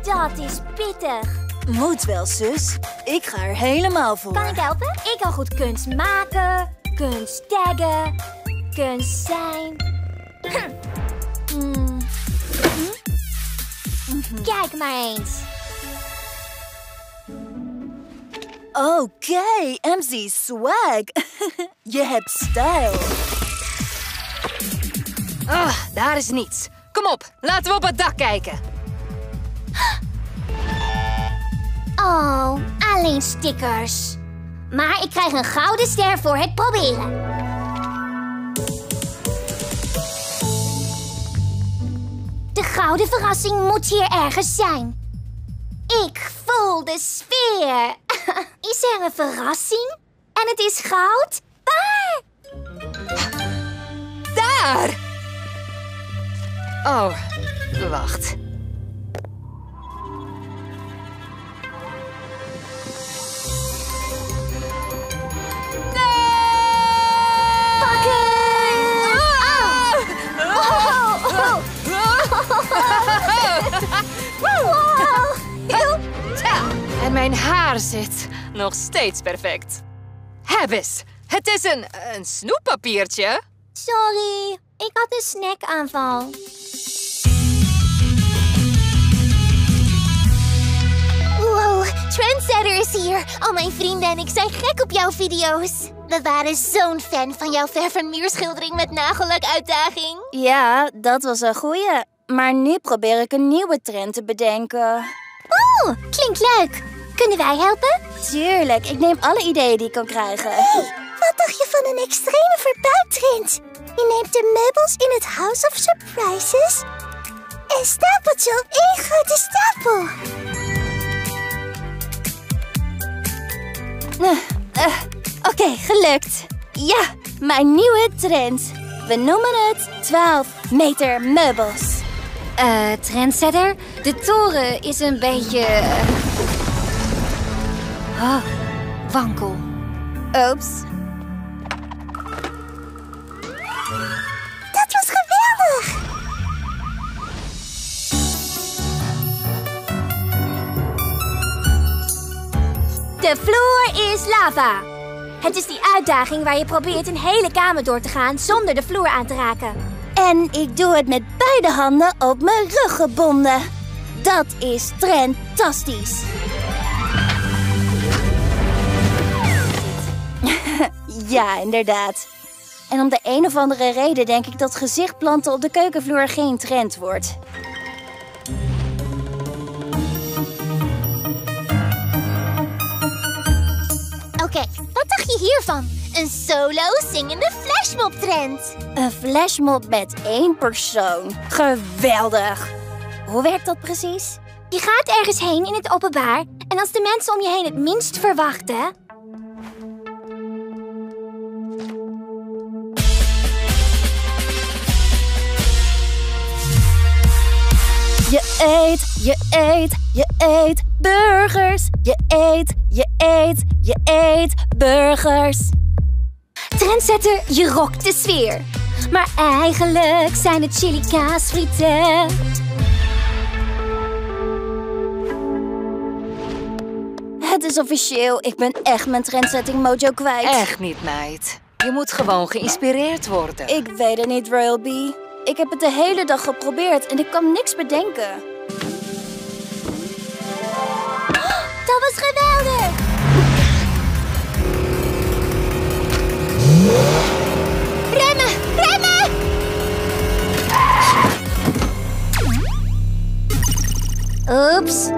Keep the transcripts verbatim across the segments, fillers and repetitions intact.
Dat is pittig. Moet wel, zus. Ik ga er helemaal voor. Kan ik helpen? Ik kan goed kunst maken, kunst taggen, kunst zijn. mm. hm? Kijk maar eens. Oké, okay, M C swag. Je hebt stijl. Ah, daar is niets. Kom op, laten we op het dak kijken. Oh, alleen stickers. Maar ik krijg een gouden ster voor het proberen. De gouden verrassing moet hier ergens zijn. Ik voel de sfeer. Is er een verrassing? En het is goud? Waar? Daar! Oh, wacht. En mijn haar zit nog steeds perfect. Hebbes, het is een, een snoeppapiertje. Sorry, ik had een snackaanval. Wow, Trendsetter is hier. Al mijn vrienden en ik zijn gek op jouw video's. We waren zo'n fan van jouw verf- en muurschildering met nagellak-uitdaging. Ja, dat was een goeie. Maar nu probeer ik een nieuwe trend te bedenken. Oeh, klinkt leuk. Kunnen wij helpen? Tuurlijk, ik neem alle ideeën die ik kan krijgen. Hey, wat dacht je van een extreme verbuiktrend? Je neemt de meubels in het House of Surprises en stapelt ze op één grote stapel. Uh, uh, Oké, okay, gelukt. Ja, mijn nieuwe trend. We noemen het twaalf meter meubels. Eh, uh, Trendsetter, de toren is een beetje... Oh, wankel. Oeps. Dat was geweldig! De vloer is lava. Het is die uitdaging waar je probeert een hele kamer door te gaan zonder de vloer aan te raken. En ik doe het met beide handen op mijn rug gebonden. Dat is trendtastisch. Ja, inderdaad. En om de een of andere reden denk ik dat gezichtplanten op de keukenvloer geen trend wordt. Oké, okay, wat dacht je hiervan? Een solo zingende flashmob-trend. Een flashmob met één persoon. Geweldig. Hoe werkt dat precies? Je gaat ergens heen in het openbaar en als de mensen om je heen het minst verwachten... Je eet, je eet, je eet burgers. Je eet, je eet, je eet burgers. Trendsetter, je rokt de sfeer. Maar eigenlijk zijn het chili kaasfrieten. Het is officieel, ik ben echt mijn trendsetting mojo kwijt. Echt niet, meid. Je moet gewoon geïnspireerd worden. Ik weet het niet, Royal Bee. Ik heb het de hele dag geprobeerd en ik kan niks bedenken. Dat was geweldig! Remmen! Remmen! Oeps.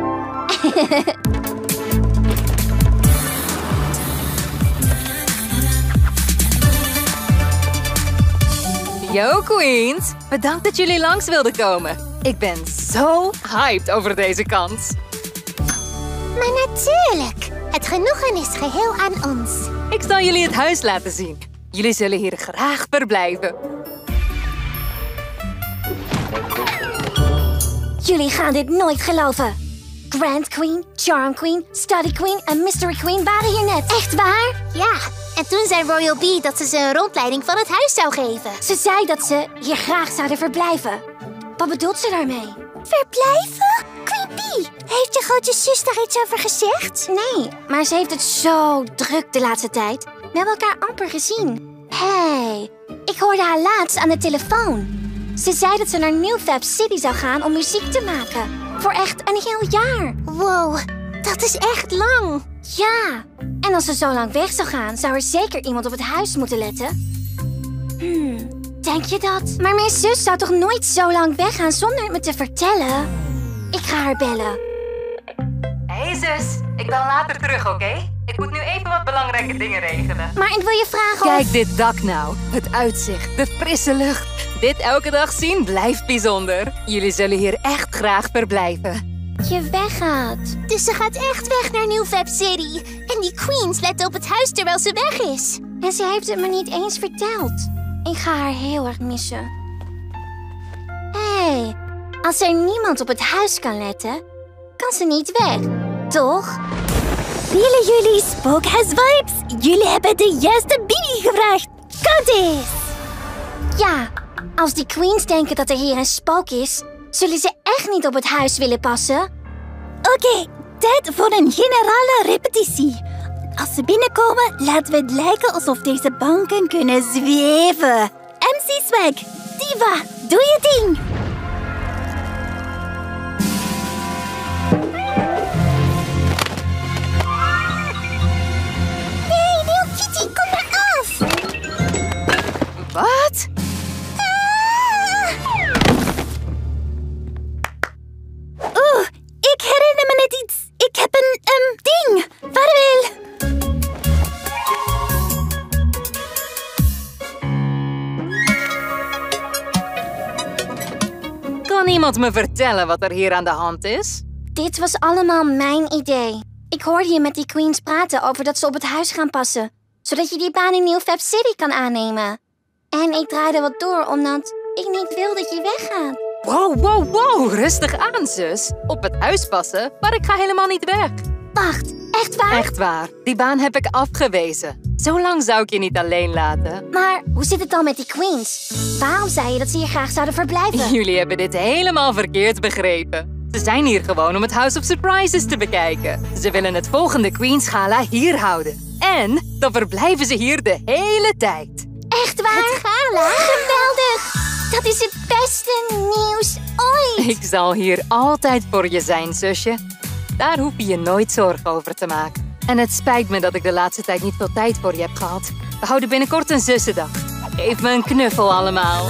Yo, Queens. Bedankt dat jullie langs wilden komen. Ik ben zo hyped over deze kans. Maar natuurlijk. Het genoegen is geheel aan ons. Ik zal jullie het huis laten zien. Jullie zullen hier graag verblijven. Jullie gaan dit nooit geloven. Grand Queen, Charm Queen, Study Queen en Mystery Queen waren hier net. Echt waar? Ja. En toen zei Royal Bee dat ze ze een rondleiding van het huis zou geven. Ze zei dat ze hier graag zouden verblijven. Wat bedoelt ze daarmee? Verblijven? Queen Creepy! Heeft je grote zus daar iets over gezegd? Nee, maar ze heeft het zo druk de laatste tijd. We hebben elkaar amper gezien. Hé, hey, ik hoorde haar laatst aan de telefoon. Ze zei dat ze naar New Fab City zou gaan om muziek te maken. Voor echt een heel jaar. Wow, dat is echt lang. Ja, en als ze zo lang weg zou gaan, zou er zeker iemand op het huis moeten letten. Hmm, denk je dat? Maar mijn zus zou toch nooit zo lang weggaan zonder het me te vertellen? Ik ga haar bellen. Hey zus, ik bel later terug, oké? Okay? Ik moet nu even wat belangrijke dingen regelen. Maar ik wil je vragen Kijk of... dit dak nou. Het uitzicht, de frisse lucht. Dit elke dag zien blijft bijzonder. Jullie zullen hier echt graag verblijven. Je weggaat. Dus ze gaat echt weg naar New Fab City. En die Queens let op het huis terwijl ze weg is. En ze heeft het me niet eens verteld. Ik ga haar heel erg missen. Hé, hey, als er niemand op het huis kan letten, kan ze niet weg, toch? Willen jullie spookhuis-vibes? Jullie hebben de juiste Bibi gevraagd. Komt eens! Ja, als die Queens denken dat er hier een spook is, zullen ze echt niet op het huis willen passen. Oké, okay, tijd voor een generale repetitie. Als ze binnenkomen, laten we het lijken alsof deze banken kunnen zweven. M C Swag, Diva, doe je ding! Nee, Lil Kitty, kom maar af! Wat? Oeh, ik herinner me net iets. Ik heb een um, ding. Vaarwel. Kan iemand me vertellen wat er hier aan de hand is? Dit was allemaal mijn idee. Ik hoorde je met die Queens praten over dat ze op het huis gaan passen, zodat je die baan in New Fab City kan aannemen. En ik draaide wat door omdat ik niet wil dat je weggaat. Wow, wow, wow. Rustig aan, zus. Op het huis passen, maar ik ga helemaal niet weg. Wacht, echt waar? Echt waar. Die baan heb ik afgewezen. Zo lang zou ik je niet alleen laten. Maar hoe zit het dan met die Queens? Waarom zei je dat ze hier graag zouden verblijven? Jullie hebben dit helemaal verkeerd begrepen. Ze zijn hier gewoon om het House of Surprises te bekijken. Ze willen het volgende Queens Gala hier houden. En dan verblijven ze hier de hele tijd. Echt waar? Het gala? Geweldig! Dat is het beste nieuws ooit! Ik zal hier altijd voor je zijn, zusje. Daar hoef je je nooit zorgen over te maken. En het spijt me dat ik de laatste tijd niet veel tijd voor je heb gehad. We houden binnenkort een zussendag. Geef me een knuffel allemaal.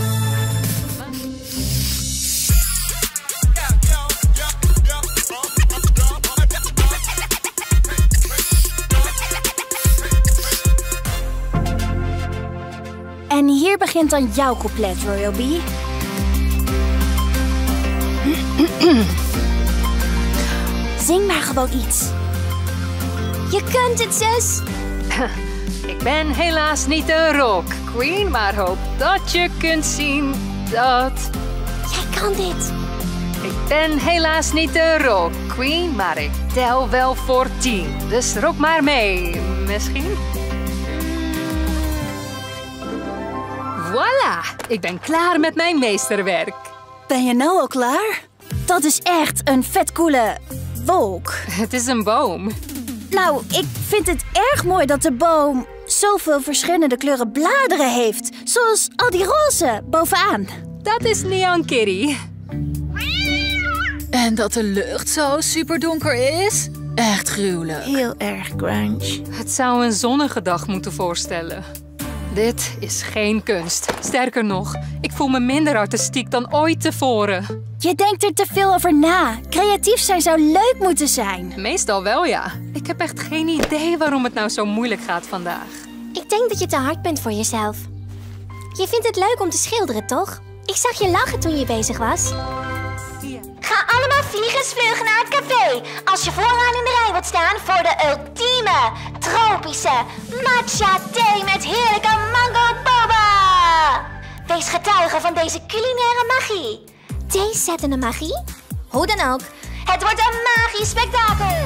En hier begint dan jouw couplet, Royal B. Zing maar gewoon iets. Je kunt het, zus. Ik ben helaas niet de rock queen, maar hoop dat je kunt zien dat... Jij kan dit. Ik ben helaas niet de rock queen, maar ik tel wel voor tien. Dus rock maar mee, misschien? Voilà, ik ben klaar met mijn meesterwerk. Ben je nou al klaar? Dat is echt een vet coole wolk. Het is een boom. Nou, ik vind het erg mooi dat de boom zoveel verschillende kleuren bladeren heeft. Zoals al die roze bovenaan. Dat is Neon Kitty. En dat de lucht zo super donker is? Echt gruwelijk. Heel erg grunge. Het zou een zonnige dag moeten voorstellen. Dit is geen kunst. Sterker nog, ik voel me minder artistiek dan ooit tevoren. Je denkt er te veel over na. Creatief zijn zou leuk moeten zijn. Meestal wel, ja. Ik heb echt geen idee waarom het nou zo moeilijk gaat vandaag. Ik denk dat je te hard bent voor jezelf. Je vindt het leuk om te schilderen, toch? Ik zag je lachen toen je bezig was. Ga allemaal vliegensvlug naar het café als je vooraan in de rij wilt staan voor de ultieme, tropische matcha thee met heerlijke mango boba. Wees getuige van deze culinaire magie. Theezettende magie? Hoe dan ook, het wordt een magisch spektakel.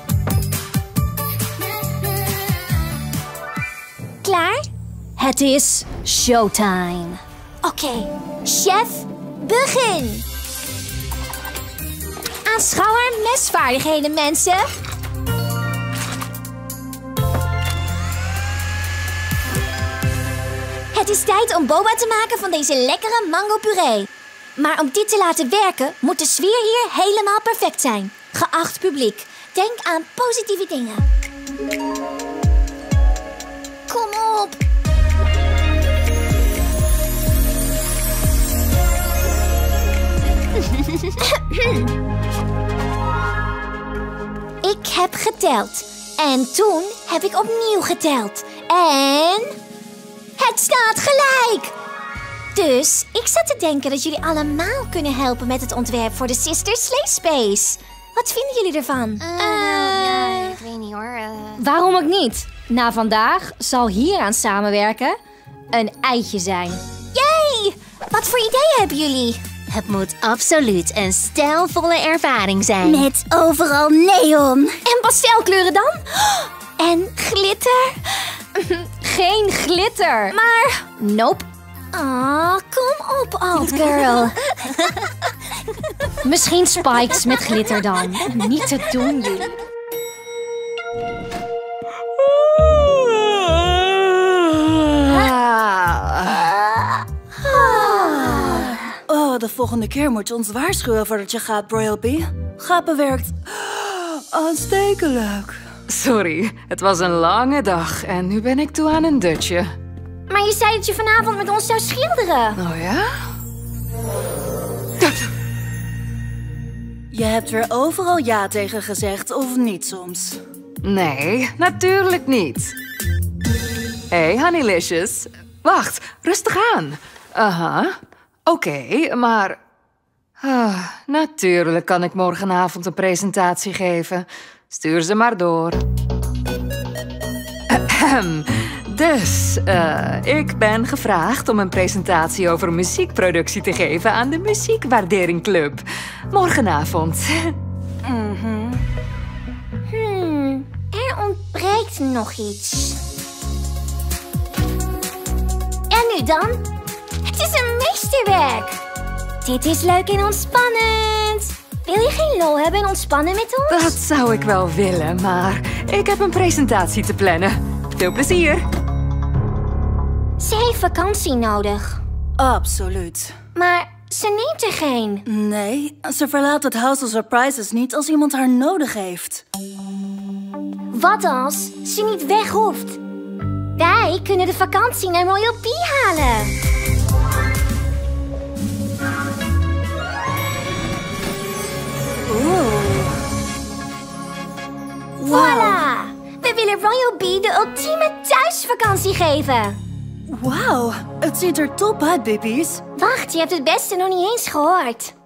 Klaar? Het is showtime. Oké, okay. Chef, begin. Aanschouw haar mesvaardigheden, mensen. Het is tijd om boba te maken van deze lekkere mango puree. Maar om dit te laten werken, moet de sfeer hier helemaal perfect zijn. Geacht publiek, denk aan positieve dingen. Kom op. Ik heb geteld. En toen heb ik opnieuw geteld. En... het staat gelijk! Dus ik zat te denken dat jullie allemaal kunnen helpen met het ontwerp voor de Sister Slay Space. Wat vinden jullie ervan? Uh, ja, ik weet niet hoor. Uh... Waarom ook niet? Na vandaag zal hieraan samenwerken een eitje zijn. Yay! Wat voor ideeën hebben jullie? Het moet absoluut een stijlvolle ervaring zijn. Met overal neon. En pastelkleuren dan? En glitter? Geen glitter. Maar... nope. Ah, kom op, old girl. Misschien spikes met glitter dan. Niet te doen, jullie. Oh, de volgende keer moet je ons waarschuwen voordat je gaat, Royal B. Gaat bewerkt. Aanstekelijk. Sorry, het was een lange dag en nu ben ik toe aan een dutje. Maar je zei dat je vanavond met ons zou schilderen. Oh ja? Je hebt er overal ja tegen gezegd, of niet soms? Nee, natuurlijk niet. Hey, Honeylicious. Wacht, rustig aan. Aha, oké, okay, maar... Ah, natuurlijk kan ik morgenavond een presentatie geven. Stuur ze maar door. Ahem. Dus, uh, ik ben gevraagd om een presentatie over muziekproductie te geven aan de Muziekwaardering Club. Morgenavond. Mm-hmm. Hmm, er ontbreekt nog iets. En nu dan? Het is een meesterwerk. Dit is leuk en ontspannend. Wil je geen lol hebben en ontspannen met ons? Dat zou ik wel willen, maar ik heb een presentatie te plannen. Veel plezier. Ze heeft vakantie nodig. Absoluut. Maar ze neemt er geen. Nee, ze verlaat het House of Surprises niet als iemand haar nodig heeft. Wat als ze niet weg hoeft? Wij kunnen de vakantie naar Royal B halen. Oeh. Voilà! We willen Royal B de ultieme thuisvakantie geven. Wauw, het ziet er top uit, baby's. Wacht, je hebt het beste nog niet eens gehoord.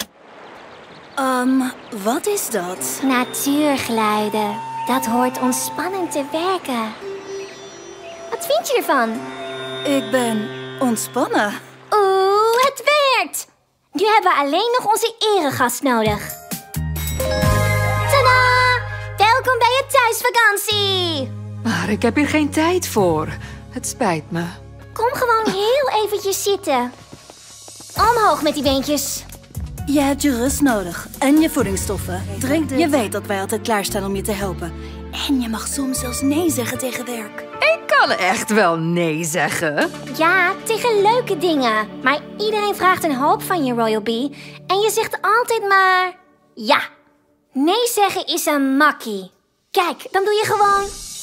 Um, wat is dat? Natuurgeluiden. Dat hoort ontspannend te werken. Wat vind je ervan? Ik ben ontspannen. Oeh, het werkt! Nu hebben we alleen nog onze eregast nodig. Tadaa! Welkom bij je thuisvakantie! Maar ik heb hier geen tijd voor. Het spijt me. Kom gewoon heel eventjes zitten. Omhoog met die beentjes. Je hebt je rust nodig en je voedingsstoffen. Drink dit. Je weet dat wij altijd klaarstaan om je te helpen. En je mag soms zelfs nee zeggen tegen werk. Ik kan echt wel nee zeggen. Ja, tegen leuke dingen. Maar iedereen vraagt een hoop van je, Royal B. En je zegt altijd maar... ja. Nee zeggen is een makkie. Kijk, dan doe je gewoon...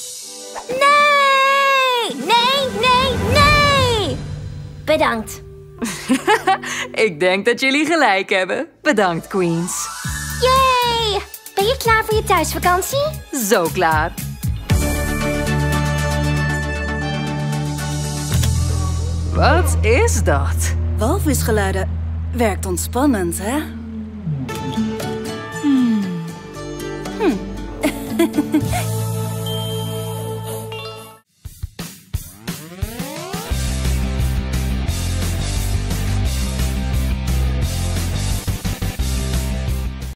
nee! Nee, nee, nee! Bedankt. Ik denk dat jullie gelijk hebben. Bedankt, Queens. Yay! Ben je klaar voor je thuisvakantie? Zo klaar. Wat is dat? Walvisgeluiden werkt ontspannend, hè? Hmm. Hm.